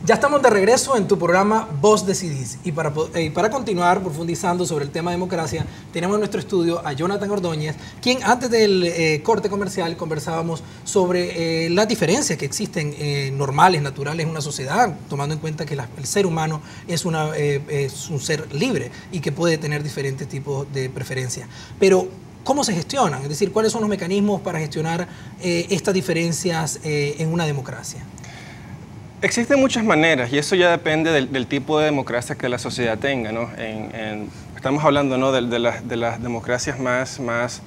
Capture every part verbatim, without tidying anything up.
Ya estamos de regreso en tu programa Vos Decidís y para, y para continuar profundizando sobre el tema democracia tenemos en nuestro estudio a Jonathan Ordóñez, quien antes del eh, corte comercial conversábamos sobre eh, las diferencias que existen eh, normales, naturales en una sociedad, tomando en cuenta que la, el ser humano es, una, eh, es un ser libre y que puede tener diferentes tipos de preferencias. Pero ¿cómo se gestionan? Es decir, ¿cuáles son los mecanismos para gestionar eh, estas diferencias eh, en una democracia? Existen muchas maneras y eso ya depende del, del tipo de democracia que la sociedad tenga, ¿no? En, en, estamos hablando, ¿no?, de, de, las, de las democracias más, más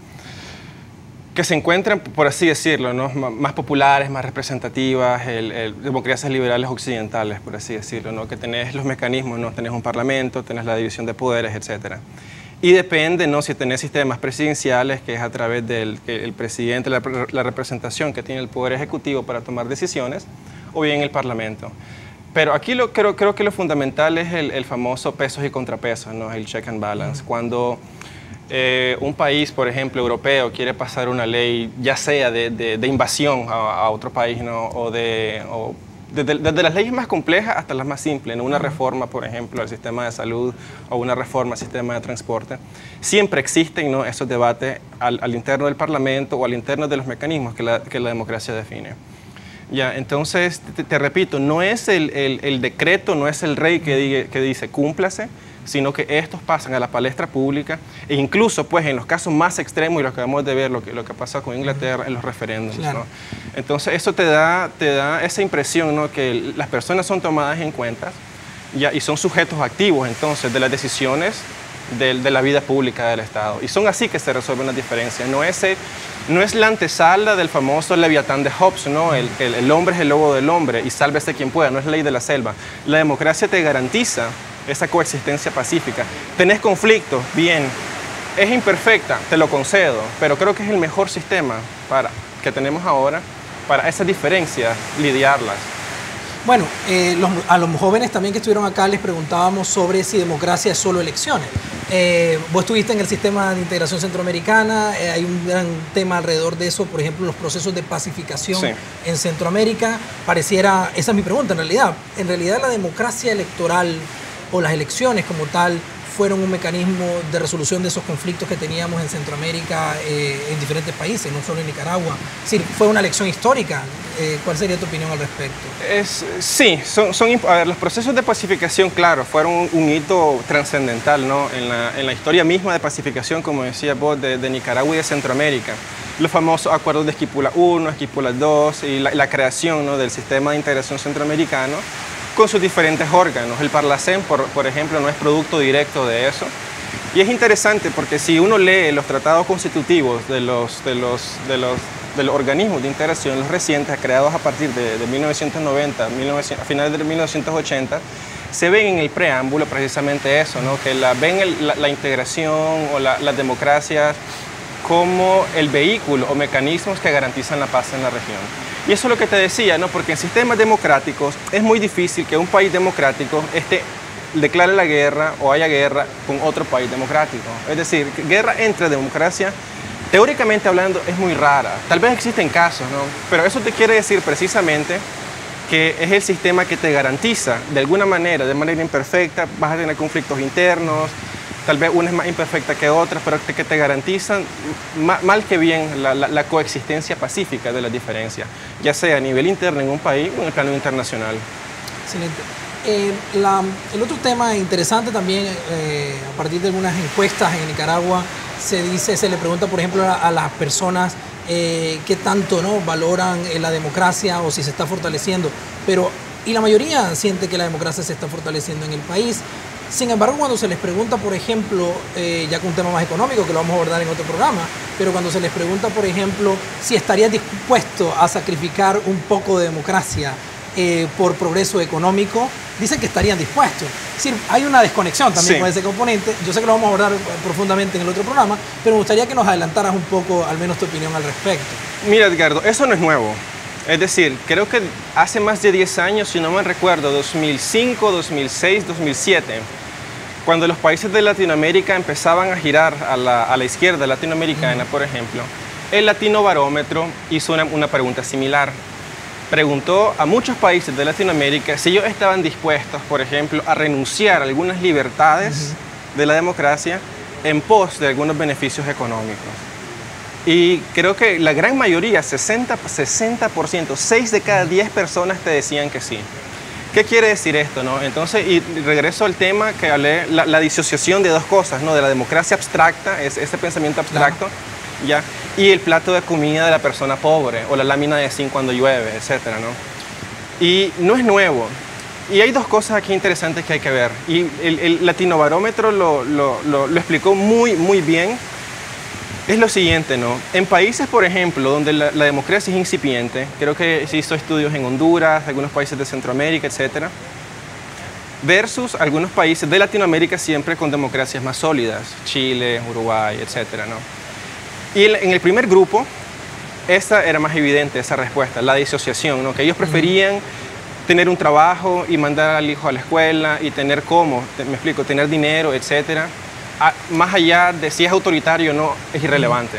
que se encuentran, por así decirlo, ¿no?, más populares, más representativas, el, el, democracias liberales occidentales, por así decirlo, ¿no?, que tenés los mecanismos, ¿no?, tenés un parlamento, tenés la división de poderes, etcétera. Y depende, ¿no?, si tenés sistemas presidenciales, que es a través del que el presidente, la, la representación que tiene el poder ejecutivo para tomar decisiones, o bien el Parlamento. Pero aquí lo, creo, creo que lo fundamental es el, el famoso pesos y contrapesos, ¿no?, el check and balance. Mm. Cuando eh, un país, por ejemplo, europeo, quiere pasar una ley, ya sea de, de, de invasión a, a otro país, ¿no?, o de... O desde, desde las leyes más complejas hasta las más simples, ¿no?, una reforma, por ejemplo, al sistema de salud o una reforma al sistema de transporte, siempre existen, ¿no?, esos debates al, al interno del Parlamento o al interno de los mecanismos que la, que la democracia define. Ya, entonces, te, te repito, no es el, el, el decreto, no es el rey que, diga, que dice cúmplase, sino que estos pasan a la palestra pública e incluso, pues, en los casos más extremos, y lo que acabamos de ver, lo que, lo que pasa con Inglaterra en los referéndums, claro, ¿no? Entonces, eso te da, te da esa impresión, ¿no?, que las personas son tomadas en cuenta, ya, y son sujetos activos, entonces, de las decisiones de, de la vida pública del Estado. Y son así que se resuelven las diferencias. No es, el, no es la antesala del famoso Leviatán de Hobbes, ¿no? El, el, el hombre es el lobo del hombre y sálvese quien pueda, no es la ley de la selva. La democracia te garantiza esa coexistencia pacífica. Tenés conflictos, bien, es imperfecta, te lo concedo, pero creo que es el mejor sistema para, que tenemos ahora para esas diferencias, lidiarlas. Bueno, eh, los, a los jóvenes también que estuvieron acá les preguntábamos sobre si democracia es solo elecciones. Eh, vos estuviste en el sistema de integración centroamericana, eh, hay un gran tema alrededor de eso, por ejemplo, los procesos de pacificación, sí, en Centroamérica. Pareciera, esa es mi pregunta en realidad, en realidad la democracia electoral o las elecciones como tal fueron un mecanismo de resolución de esos conflictos que teníamos en Centroamérica, eh, en diferentes países, no solo en Nicaragua. Es decir, fue una elección histórica. Eh, ¿Cuál sería tu opinión al respecto? Es, sí, son, son, a ver, los procesos de pacificación, claro, fueron un, un hito trascendental, ¿no?, en la, en la historia misma de pacificación, como decía vos, de, de Nicaragua y de Centroamérica. Los famosos acuerdos de Esquipula uno, Esquipula dos y la, la creación, ¿no?, del sistema de integración centroamericano, con sus diferentes órganos. El Parlacén, por, por ejemplo, no es producto directo de eso. Y es interesante porque si uno lee los tratados constitutivos de los, de los, de los, de los organismos de integración, los recientes, creados a partir de, de mil novecientos noventa, a finales de mil novecientos ochenta, se ven en el preámbulo precisamente eso, ¿no?, que la, ven el, la, la integración o la, las democracias como el vehículo o mecanismos que garantizan la paz en la región. Y eso es lo que te decía, ¿no?, porque en sistemas democráticos es muy difícil que un país democrático esté, declare la guerra o haya guerra con otro país democrático. Es decir, guerra entre democracia, teóricamente hablando, es muy rara. Tal vez existen casos, ¿no?, pero eso te quiere decir precisamente que es el sistema que te garantiza, de alguna manera, de manera imperfecta, vas a tener conflictos internos, tal vez una es más imperfecta que otra, pero que te garantizan mal que bien la, la, la coexistencia pacífica de las diferencias, ya sea a nivel interno en un país o en el plano internacional. Excelente. Eh, la, el otro tema interesante también, eh, a partir de algunas encuestas en Nicaragua, se dice, se le pregunta, por ejemplo, a, a las personas eh, qué tanto, ¿no?, valoran eh, la democracia o si se está fortaleciendo, pero y la mayoría siente que la democracia se está fortaleciendo en el país. Sin embargo, cuando se les pregunta, por ejemplo, eh, ya con un tema más económico, que lo vamos a abordar en otro programa, pero cuando se les pregunta, por ejemplo, si estarías dispuesto a sacrificar un poco de democracia eh, por progreso económico, dicen que estarían dispuestos. Es decir, hay una desconexión también, sí, con ese componente. Yo sé que lo vamos a abordar profundamente en el otro programa, pero me gustaría que nos adelantaras un poco, al menos tu opinión al respecto. Mira, Edgardo, eso no es nuevo. Es decir, creo que hace más de diez años, si no me recuerdo, dos mil cinco, dos mil seis, dos mil siete, cuando los países de Latinoamérica empezaban a girar a la, a la izquierda latinoamericana, por ejemplo, el Latino Barómetro hizo una, una pregunta similar. preguntó a muchos países de Latinoamérica si ellos estaban dispuestos, por ejemplo, a renunciar a algunas libertades uh-huh. de la democracia en pos de algunos beneficios económicos. Y creo que la gran mayoría, sesenta por ciento, seis de cada diez personas te decían que sí. ¿Qué quiere decir esto, no? Entonces, y regreso al tema que hablé, la, la disociación de dos cosas, ¿no? De la democracia abstracta, es, ese pensamiento abstracto, claro. ¿ya? Y el plato de comida de la persona pobre, o la lámina de zinc cuando llueve, etcétera, ¿no? Y no es nuevo. Y hay dos cosas aquí interesantes que hay que ver. Y el, el Latinobarómetro lo, lo, lo, lo explicó muy, muy bien. Es lo siguiente, ¿no? En países, por ejemplo, donde la, la democracia es incipiente, creo que se hizo estudios en Honduras, algunos países de Centroamérica, etcétera, versus algunos países de Latinoamérica siempre con democracias más sólidas, Chile, Uruguay, etcétera, ¿no? Y en el primer grupo, esa era más evidente, esa respuesta, la disociación, ¿no? Que ellos preferían tener un trabajo y mandar al hijo a la escuela y tener cómo, me explico, tener dinero, etcétera. A, más allá de si es autoritario o no, es irrelevante.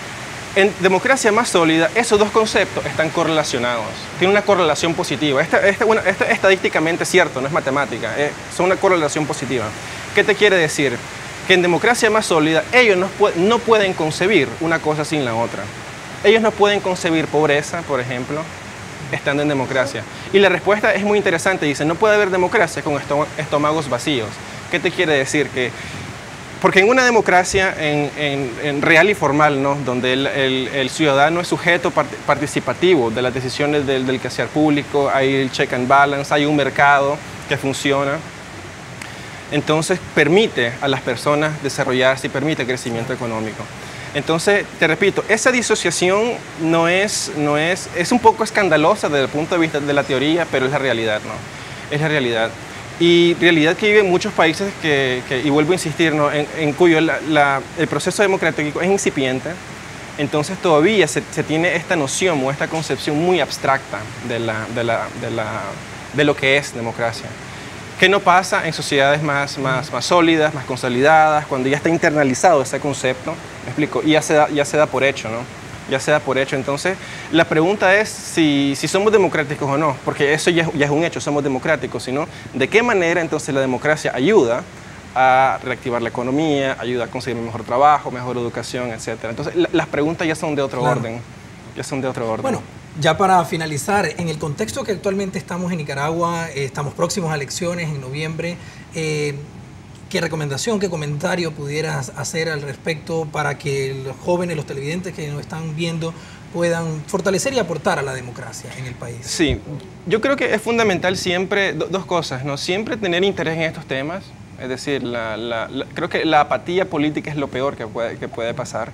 En democracia más sólida, esos dos conceptos están correlacionados, tienen una correlación positiva. Esta, esta, bueno, esto es estadísticamente cierto, no es matemática, es, son una correlación positiva. ¿Qué te quiere decir? Que en democracia más sólida, ellos no, no pueden concebir una cosa sin la otra. Ellos no pueden concebir pobreza, por ejemplo, estando en democracia. Y la respuesta es muy interesante, dice, no puede haber democracia con estómagos vacíos. ¿Qué te quiere decir? Que Porque en una democracia en, en, en real y formal, ¿no? Donde el, el, el ciudadano es sujeto part participativo de las decisiones del, del quehacer público, hay el check and balance, hay un mercado que funciona, entonces permite a las personas desarrollarse y permite el crecimiento económico. Entonces, te repito, esa disociación no es, no es, es un poco escandalosa desde el punto de vista de la teoría, pero es la realidad, ¿no? Es la realidad. Y realidad que viven muchos países que, que y vuelvo a insistir, ¿no? en, en cuyo la, la, el proceso democrático es incipiente, entonces todavía se, se tiene esta noción o esta concepción muy abstracta de, la, de, la, de, la, de lo que es democracia. ¿Qué no pasa en sociedades más, más, más sólidas, más consolidadas, cuando ya está internalizado ese concepto? ¿Me explico? Y ya se da, ya se da por hecho, ¿no? ya se da por hecho. Entonces, la pregunta es si, si somos democráticos o no, porque eso ya, ya es un hecho, somos democráticos, sino de qué manera entonces la democracia ayuda a reactivar la economía, ayuda a conseguir mejor trabajo, mejor educación, etcétera. Entonces, la, las preguntas ya son de otro claro. orden, ya son de otro orden. Bueno, ya para finalizar, en el contexto que actualmente estamos en Nicaragua, eh, estamos próximos a elecciones en noviembre, eh, ¿qué recomendación, qué comentario pudieras hacer al respecto para que los jóvenes, los televidentes que nos están viendo puedan fortalecer y aportar a la democracia en el país? Sí, yo creo que es fundamental siempre, do, dos cosas, ¿no? Siempre tener interés en estos temas, es decir, la, la, la, creo que la apatía política es lo peor que puede, que puede pasar,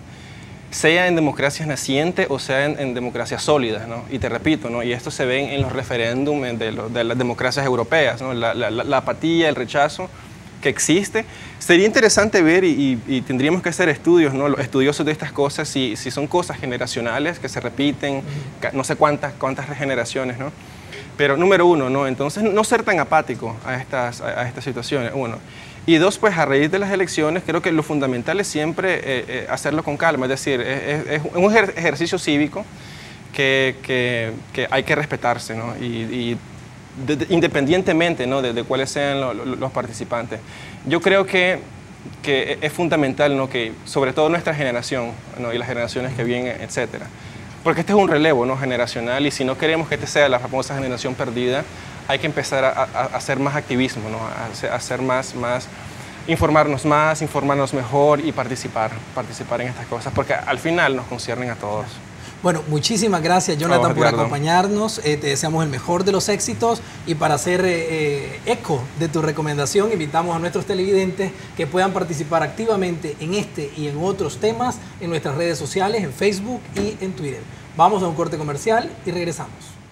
sea en democracias nacientes o sea en, en democracias sólidas, ¿no? Y te repito, ¿no? Y esto se ve en los referéndums de, lo, de las democracias europeas, ¿no? La, la, la apatía, el rechazo que existe. Sería interesante ver y, y, y tendríamos que hacer estudios, ¿no? Los estudiosos de estas cosas, si, si son cosas generacionales que se repiten, no sé cuántas, cuántas generaciones, ¿no? Pero número uno, ¿no? Entonces no ser tan apático a estas, a, a estas situaciones, uno. Y dos, pues a raíz de las elecciones, creo que lo fundamental es siempre eh, eh, hacerlo con calma, es decir, es, es, es un ejer ejercicio cívico que, que, que hay que respetarse, ¿no? Y, y de, de, independientemente, ¿no? de, de cuáles sean lo, lo, los participantes. Yo creo que, que es fundamental, ¿no? Que sobre todo nuestra generación, ¿no? Y las generaciones que vienen, etcétera. Porque este es un relevo, ¿no? generacional, y si no queremos que este sea la famosa generación perdida, hay que empezar a, a, a hacer más activismo, ¿no? a, hacer, a hacer más, más, informarnos más, informarnos mejor y participar, participar en estas cosas, porque al final nos conciernen a todos. Bueno, muchísimas gracias, Jonathan, oh, por acompañarnos. Eh, te deseamos el mejor de los éxitos y para hacer eh, eco de tu recomendación, invitamos a nuestros televidentes que puedan participar activamente en este y en otros temas en nuestras redes sociales, en Facebook y en Twitter. Vamos a un corte comercial y regresamos.